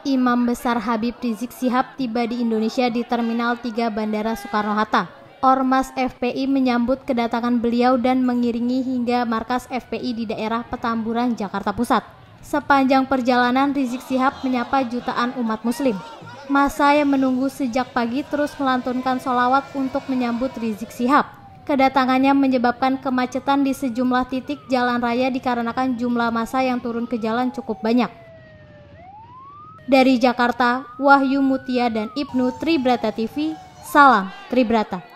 Imam Besar Habib Rizik Syihab tiba di Indonesia di Terminal 3 Bandara Soekarno-Hatta. Ormas FPI menyambut kedatangan beliau dan mengiringi hingga markas FPI di daerah Petamburan, Jakarta Pusat. Sepanjang perjalanan, Rizik Syihab menyapa jutaan umat muslim. Massa yang menunggu sejak pagi terus melantunkan sholawat untuk menyambut Rizik Syihab. Kedatangannya menyebabkan kemacetan di sejumlah titik jalan raya dikarenakan jumlah massa yang turun ke jalan cukup banyak. Dari Jakarta, Wahyu Mutia dan Ibnu Tribrata TV, salam Tribrata.